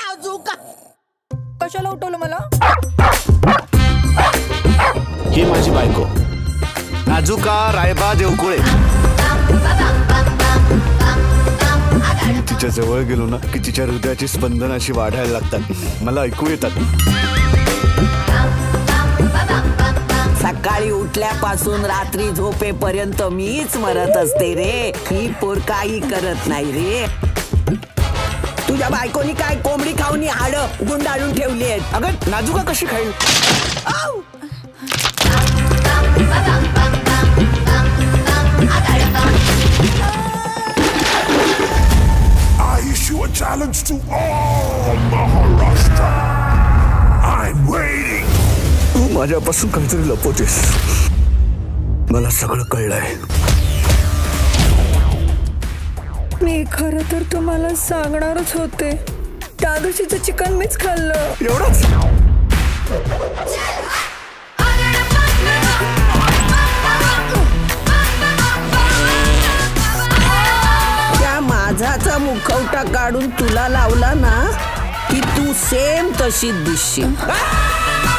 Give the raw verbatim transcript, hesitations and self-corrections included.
नाजूका कशाला उठवलं मला? ही माझी बायको नाजूका रायबा देवकुळे. मी तिच्या जवळ गेलो ना की तिच्या हृदयाची स्पंदन अशी वाढायला लागतात, मला ऐकू येतात. सकाळी उठल्यापासून रात्री झोपेपर्यंत मीच मरत असते रे. ही पोर काही करत नाही रे. तुझ्या बायकोनी काय कोंबडी खाऊन हाड गुंडाळून ठेवली आहेत. अगं नाजूका कशी खाईल? I issue a challenge to all Maharashtra. I'm waiting. तू माझ्यापासून काहीतरी लपवतेस, मला सगळं कळलंय. मी खरं तर तुम्हाला सांगणारच होते. त्या दिवशीचं चिकन मीच खाल्लं. एवढंच? त्या माझाचा मुखवटा काढून तुला लावला ना की तू सेम तशीच दिसशील.